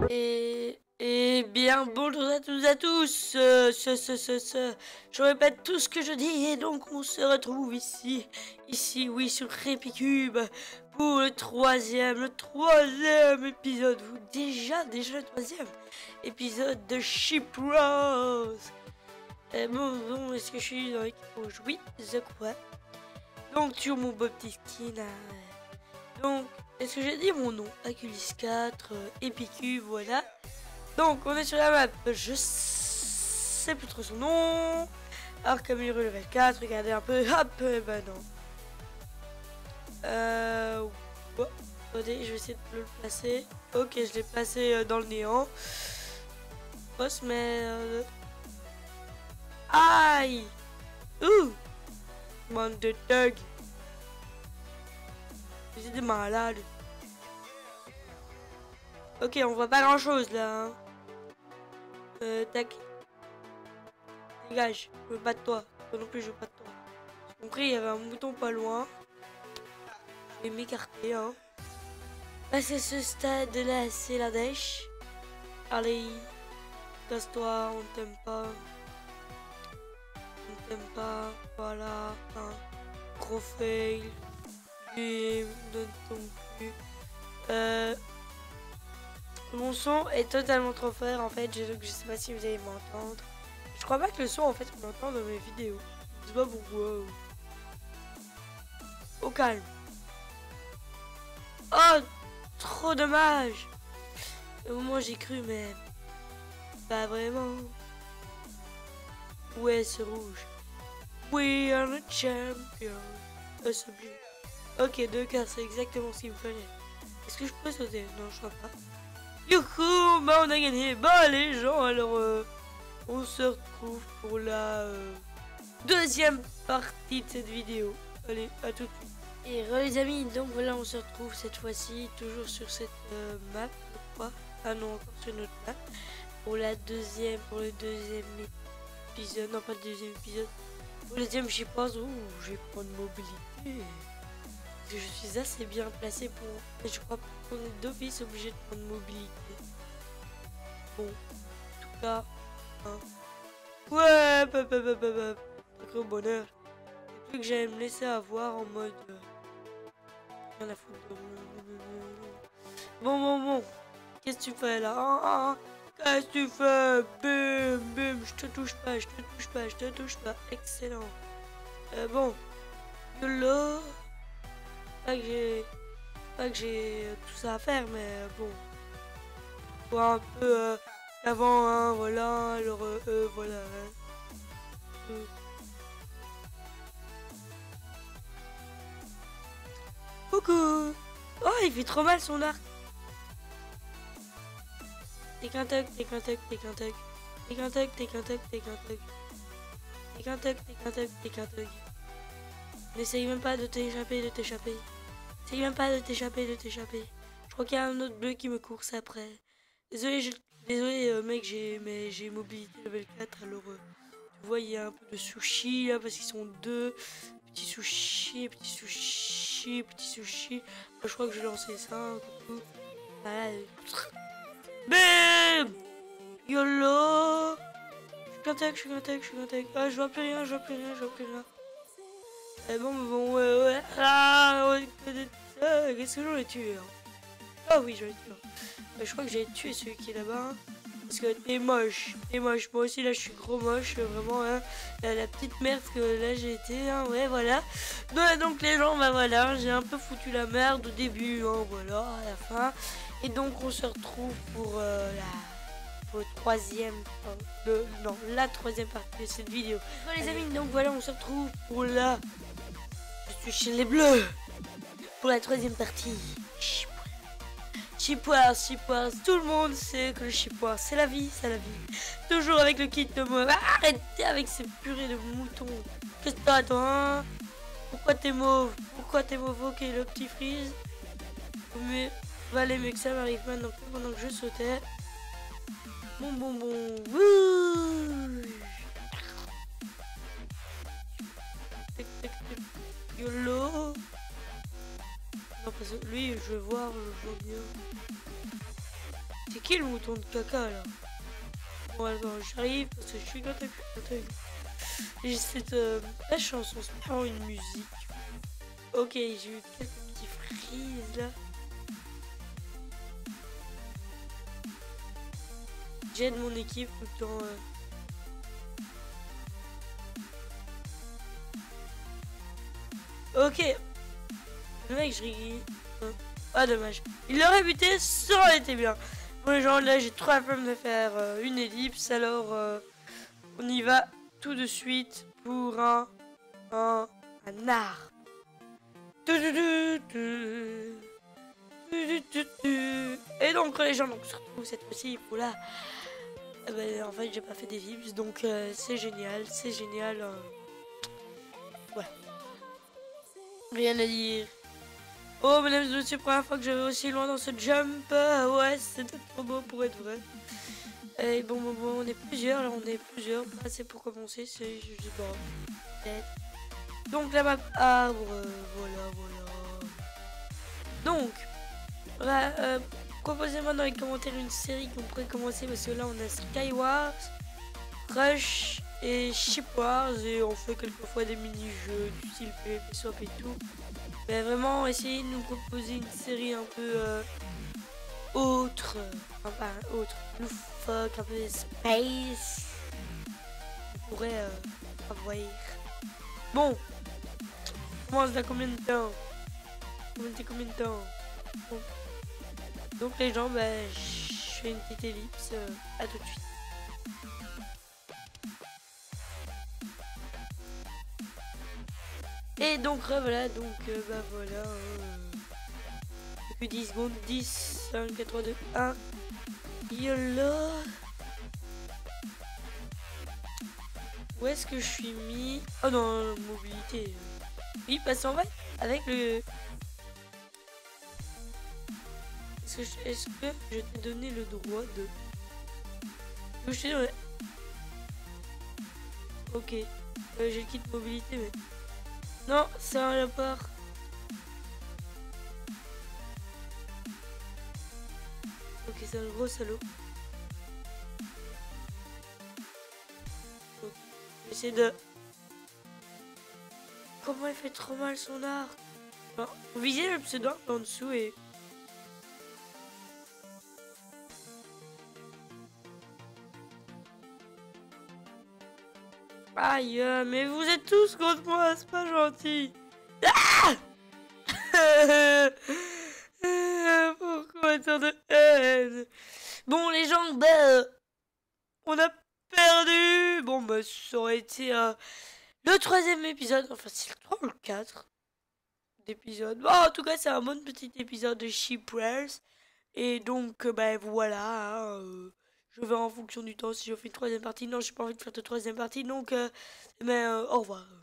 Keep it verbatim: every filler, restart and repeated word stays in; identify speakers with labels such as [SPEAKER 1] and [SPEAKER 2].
[SPEAKER 1] Et, et bien bonjour à tous à tous, euh, ce, ce, ce, ce. Je répète tout ce que je dis et donc on se retrouve ici, ici oui sur Repicube pour le troisième, le troisième épisode, ou déjà, déjà le troisième épisode de Shipwreck. Euh, bon, bon, est-ce que je suis dans l'équipe rouge? Oui, je crois. Donc sur mon beau petit skin, euh, donc est-ce que j'ai dit mon nom? Aculis quatre, euh, Epicube, voilà. Donc on est sur la map, je sais plus trop son nom. Arcamure level quatre, regardez un peu, hop, et ben non. Euh... Oh, attendez, je vais essayer de le placer. Ok, je l'ai placé euh, dans le néant. Boss, mais... Euh... Aïe. Ouh. Bande de thugs. Vous êtes des malades. Ok, on voit pas grand chose là. Hein. Euh, tac. Dégage, je veux pas de toi. Toi non plus, je veux pas de toi. J'ai compris, il y avait un mouton pas loin. Je vais m'écarter, hein. Passer ce stade là, c'est la dèche. Allez, casse-toi, on t'aime pas. On t'aime pas, voilà. Hein. Gros fail. Bim, donne ton cul. Euh. Mon son est totalement trop fort en fait, je, je sais pas si vous allez m'entendre. Je crois pas que le son en fait on l'entend dans mes vidéos. Je sais pas pourquoi. Au calme. Oh, trop dommage. Au moment j'ai cru mais pas vraiment. Ouais, c'est rouge. We are the champions. Oh, c'est bleu. Ok, deux cœurs, c'est exactement ce qu'il me fallait. Est-ce que je peux sauter? Non, je crois pas. Youhou, bah on a gagné. Bah les gens, alors euh, on se retrouve pour la euh, deuxième partie de cette vidéo. Allez, à tout de suite. Et re les amis, donc voilà, on se retrouve cette fois-ci toujours sur cette euh, map, je crois. Ah non, encore sur notre map. Pour la deuxième, pour le deuxième épisode, non pas le deuxième épisode. Pour le deuxième, je sais pas où je vais prendre mobilité. Parce que je suis assez bien placé pour... Je crois qu'on est d'office obligé de prendre mobilité. Bon, en tout cas... Hein. Ouais, hop, hop, hop, hop, hop. Sacré bonheur. Et plus que j'allais me laisser avoir en mode... Euh... Rien à foutre. Bon, bon, bon. Qu'est-ce que tu fais là? Ah, ah. Qu'est-ce que tu fais? Bim, bim. Je te touche pas, je te touche pas, je te touche pas. Excellent. Euh, bon. YOLO. Pas que j'ai pas que j'ai tout ça à faire, mais bon, faut un peu euh, avant, hein, voilà, alors euh, euh, voilà. Hein. Euh. Coucou. Oh, il fait trop mal son arc. T'es qu'un tug, t'es qu'un tug, t'es qu'un tug. T'es qu'un tug, t'es qu'un tug, t'es qu'un tug. T'es qu'un tug, t'es qu'un tug, t'es qu'un tug. N'essaye même pas de t'échapper, de t'échapper. N'essaye même pas de t'échapper, de t'échapper. Je crois qu'il y a un autre bleu qui me course après. Désolé, je... désolé euh, mec, j'ai mais j'ai mobilité level quatre, alors euh, tu vois, il y a un peu de sushi là, parce qu'ils sont deux. Petit sushi, petit sushi, petit sushi. Moi, je crois que je vais lancer ça. Hein, voilà. Bim. YOLO. Je suis qu'un tech, je suis qu'un tech, je suis qu'un tech. Ah, je vois plus rien, je vois plus rien, je vois plus rien. Eh bon, bon, ouais, ouais. Ah, ouais. Qu'est-ce que j'en ai tué hein. Ah oui, je l'ai tué. Mais je crois que j'ai tué celui qui est là-bas. Hein. Parce que t'es moche, t'es moche. Moi aussi, là, je suis gros moche. Vraiment, hein. la, la petite merde que là, j'ai été. Hein. Ouais, voilà. Ouais, donc, les gens, bah voilà. J'ai un peu foutu la merde au début. Hein, voilà, à la fin. Et donc, on se retrouve pour euh, la... pour le troisième. Le, non, la troisième partie de cette vidéo. Bon, les amis, donc voilà, on se retrouve pour la... Je suis chez les bleus. Pour la troisième partie. Chipwreck, Chipwreck, tout le monde sait que le Chipwreck c'est la vie, c'est la vie. Toujours avec le kit de moi. Arrêtez avec ces purées de moutons. Qu'est-ce que t'as toi hein? Pourquoi t'es mauve? Pourquoi t'es mauve? Ok, le petit freeze. Mais valait mieux que ça m'arrive maintenant pendant que je sautais. Bon, bon, bon. Wouh. YOLO. Non, parce que lui, je vais voir, je vois bien. C'est qui le mouton de caca là? Bon attends, j'arrive parce que je suis gâté, j'ai cette euh, la chanson, c'est vraiment une musique. Ok, j'ai eu quelques petits frises là. J'aide mon équipe tout le temps. Euh... Ok. Le mec, je rigole. Ah, dommage. Il l'aurait buté, ça aurait été bien. Bon, les gens, là, j'ai trop la peine de faire euh, une ellipse. Alors, euh, on y va tout de suite pour un, un, un art. Et donc, les gens, donc, surtout cette fois-ci, voilà. Eh ben, en fait, j'ai pas fait d'ellipse, donc euh, c'est génial, c'est génial. Euh... Ouais. Rien à dire. Oh, mesdames et messieurs, première fois que je vais aussi loin dans ce jump. Euh, ouais, c'était trop beau pour être vrai. Et bon, bon, bon, on est plusieurs, là, on est plusieurs. Pas assez pour commencer, c'est je sais pas. Peut-être. Donc, la map arbre, euh, voilà, voilà. Donc, voilà, euh, proposez-moi dans les commentaires une série qu'on pourrait commencer parce que là, on a Skywars, Rush et Ship Wars et on fait quelquefois des mini-jeux du style P V P Swap et tout. Mais vraiment, essayez de nous proposer une série un peu euh, autre, enfin autre, loufoque, un peu space. On pourrait euh, avoir. Bon, on commence dans combien de temps? Combien de combien de temps? Bon. Donc les gens, bah, je fais une petite ellipse. Euh, à tout de suite. Et donc voilà, donc euh, bah voilà. Euh, plus dix secondes, dix, cinq, quatre, trois, deux, un. YOLO. Où est-ce que je suis mis? Oh non, mobilité. Oui, passe en vrai avec le... Est-ce que, je... Est-ce que je t'ai donné le droit de... Je t'ai donné... Ok. Euh, j'ai le kit mobilité, mais... Non, c'est un lapard. Ok, c'est un gros salaud. Okay. J'essaie de... Comment il fait trop mal son arc? Enfin, vous visez le pseudo en dessous et... Aïe, mais vous êtes tous contre moi, c'est pas gentil. Ah Pourquoi tant de haine? Bon, les gens, bah, euh, on a perdu. Bon, bah, ça aurait été euh, le troisième épisode. Enfin, c'est le trois ou le quatre d'épisode. Bon, en tout cas, c'est un bon petit épisode de Ship Wars. Et donc, euh, bah, voilà. Hein, euh, je vais en fonction du temps si je fais une troisième partie. Non, j'ai pas envie de faire de troisième partie. Donc, euh, mais, euh, au revoir.